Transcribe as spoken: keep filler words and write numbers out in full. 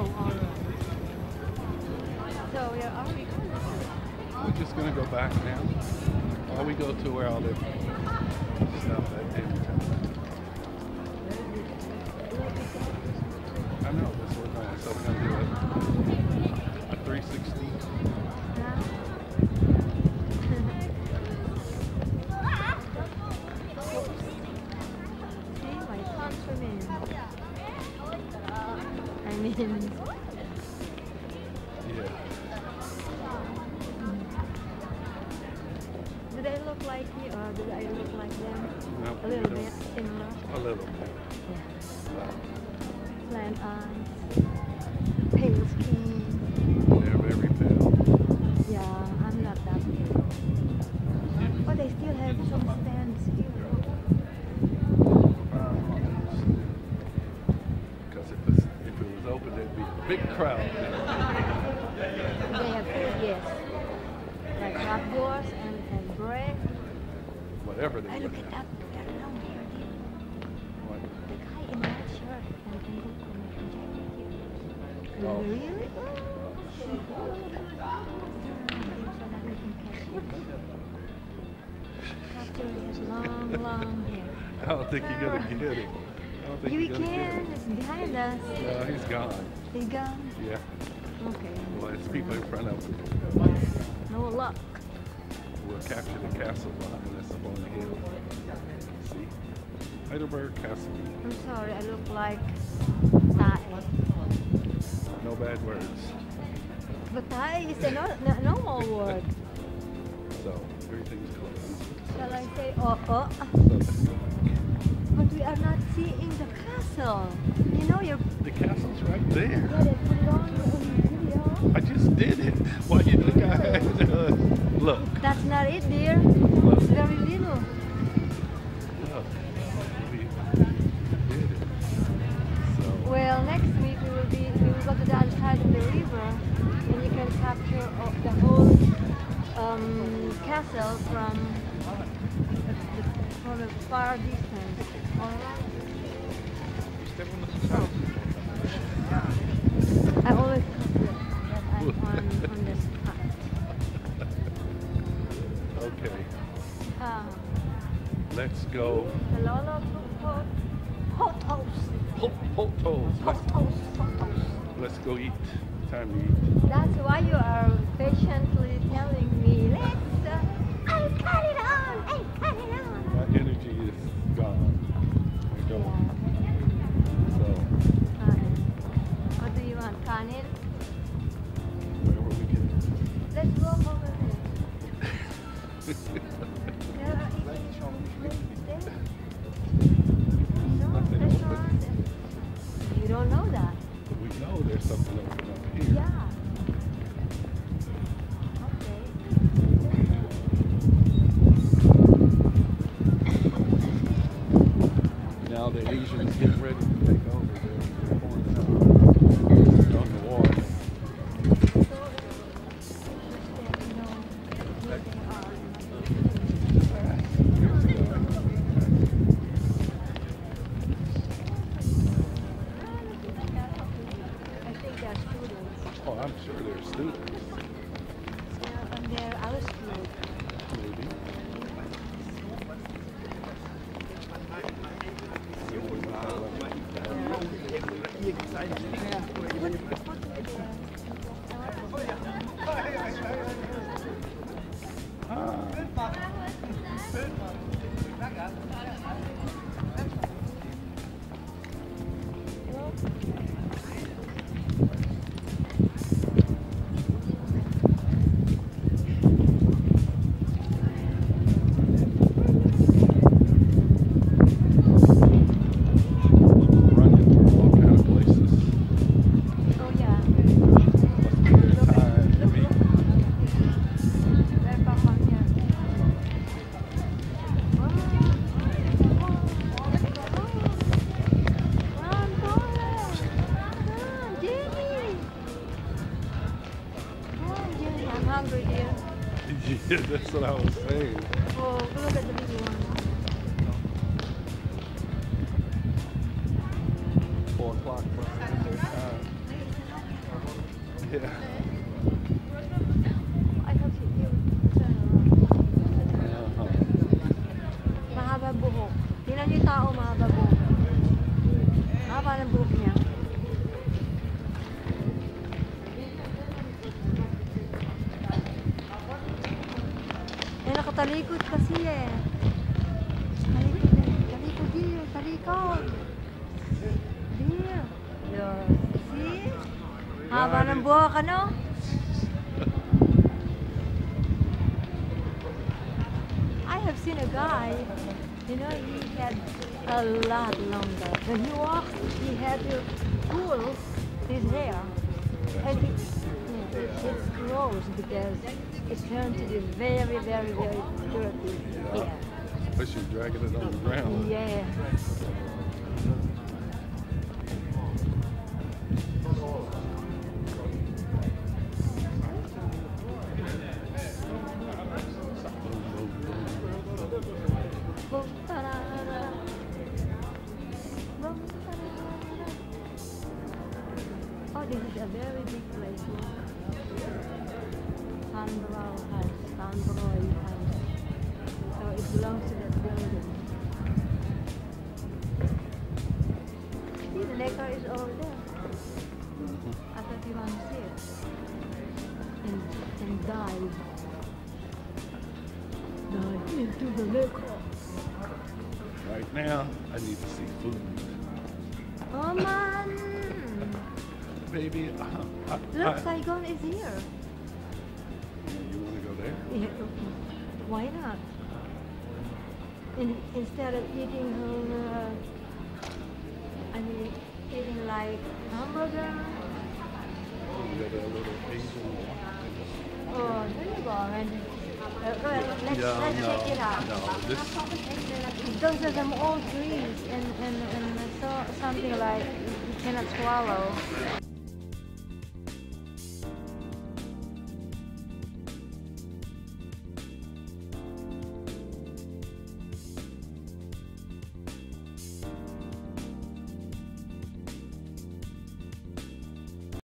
Oh, all right. So where are we going? We're just gonna go back now. While we go to where all the stuff that didn't. I know, that's what we're going. So we're gonna do a, a three sixty. See, my countrymen. I mean, Yeah. do they look like you or do I look like them? No, A we little don't. bit similar. A little bit. Yeah. Uh, Slant eyes, pale skin. they're very pale. Yeah, I'm not that pale. But they still have some stands here. Because if, it's- if it was open, there'd be a big crowd. They have food, yes. Like ragdoors and, and bread. Whatever they I would look at have. that. They're long hair there. What? The guy in that shirt and, and look on my jacket here. Oh. Really? So that we can catch him. Capture his long, long hair. I don't think you're going to get it. I don't think You you're going to can. get It's behind us. it. No, he's gone. He's gone. Yeah. Okay. Well, it's people in front of him. No luck. We'll capture the castle behind us up on the hill. See? Heidelberg Castle. I'm sorry, I look like Thai. No bad words. But Thai is a no, no, normal word. So, everything's closed. Shall I say oh oh? So, let's go. But we are not seeing the castle. You know, you're. The castle's right there. Yeah, they put it on the video. I just did it. Why you think I had to? Look. That's not it, dear. Look. It's very little. Look. We did it. So, Well, next week we will be. We will go to the other side of the river, and you can capture uh, the whole um, castle from the, from the far distance. All right. I always consider that I'm on, on the spot. okay. Ah, Let's go. a lot of hot, hot toast. Hot, hot toes. Hot Let's, toast, hot toast. let's go eat. Time to eat. That's why you are patiently telling me, let's, uh, I'll cut it on, I'll cut it on. My energy is gone. I don't. So, Kanin. What do you want, kanin? wherever we can. Let's walk over there. There are eating places there. No, Nothing restaurants. open. You don't know that. We know there's something open up here. Yeah. Okay. Now the Asians get ready to take over. They're pouring out on the water. Here's the guy. I think they're students. Oh, I'm sure they're students. Yeah, and they're our school. Maybe. See what we running through all kind of places. Oh yeah. Must be their time to meet. They're back on here. Run, Paula! Come, Jenny! Come on, Jenny. I'm hungry, dear. Yeah, that's what I was saying. Oh, look at the video one. Four o'clock must be their time. Yeah. I thought you you would turn around. Uh-huh. Mahaba buhok. Tingnan niyo yung tao, mahaba buhok. Mahaba ng buhok niya. Eh, nakatalikod kasi eh. Talikod eh. Talikod dear. Talikod. Dear. Yeah. See? Haba ng buhok, ano? I have seen a guy, you know, he had a lot longer. When he walks, he had to pull his hair. And it, yeah, it, it's gross because it turned to be very, very, very dirty hair. Especially dragging it on the ground. Yeah. Boom, ta-da-da-da. Boom, ta-da-da-da. Oh, this is a very big place. Sandbrow House, Sandbroy House. So it belongs to that building. See, the lake is over there. I thought you want to see it. And, and dive. Dive into the lake. Right now, I need to see food. Oh man! Baby, uh, I, Look, I, Saigon is here. you want to go there? Yeah, why not? In, instead of eating, uh, I mean, eating like hamburger. You got that little Asian walk. Oh, there you go, and uh, well, let's, Yeah, let's no, check it out. no, this, Those are some old trees, and, and, and I saw something like you cannot swallow.